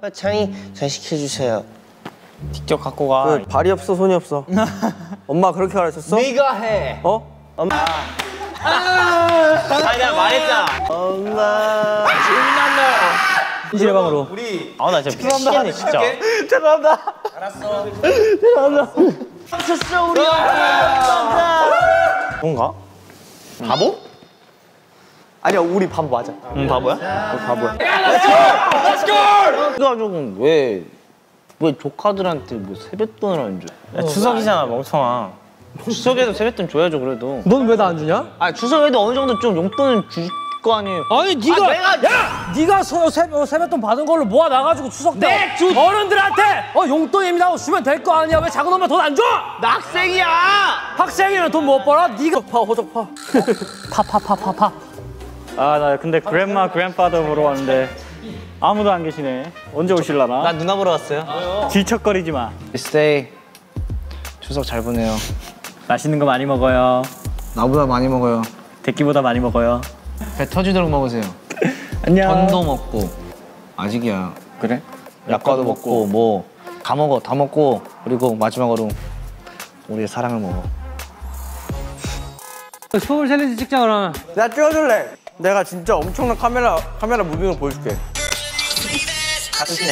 창이 잘 시켜주세요. 직접 갖고 가. 발이 없어 손이 없어. 엄마 그렇게 가르쳤어? 네가 해. 어? 엄마. 아니 내가 말했잖아. 엄마. 현실의 방으로. 우리. 아 나 진짜 미치겠네 진짜. 죄송합니다. 알았어. 죄송합니다. 쳤어 우리 엄마. 뭔가? 바보? 아니야 우리 바보 맞아. 응 바보야? 바보야. 가족은 왜 조카들한테 뭐 세뱃돈을 안 줘? 야, 추석이잖아 멍청아. 추석에도 세뱃돈 줘야죠 그래도. 넌 왜 나 안 주냐? 아 추석에도 어느 정도 좀 용돈은 줄 거 아니에요. 아니 네가 네가 세뱃돈 받은 걸로 모아 나가지고 추석 때 어른들한테 용돈입니다 하고 주면 될 거 아니야. 왜 작은 엄마 돈 안 줘? 나 학생이야. 학생이면 돈 못 벌어? 네가 호적파. 파파파파파. 아, 나 근데 그랜마 그랜파더 보러 왔는데 아무도 안 계시네. 언제 오실라나? 난 누나 보러 왔어요. 질척거리지 마. Stay. 추석 잘 보내요. 맛있는 거 많이 먹어요. 나보다 많이 먹어요. 대끼보다 많이 먹어요. 배 터지도록 먹으세요. 안녕. 전도 먹고. 아직이야. 그래? 약과도 먹고 뭐 다 먹어. 다 먹고 그리고 마지막으로 우리의 사랑을 먹어. 서울 챌린지 찍자 그러면. 내가 찍어줄래. 내가 진짜 엄청난 카메라 무빙을 보여줄게. 같은 시네.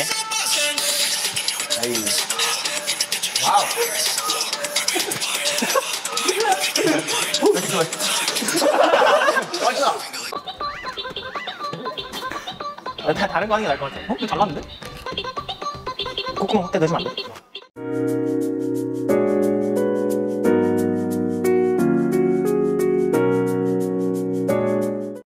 다른 거 하는 게 나을 것 같아. 잘 나왔는데? 콧구멍 확대 되시면 안 돼?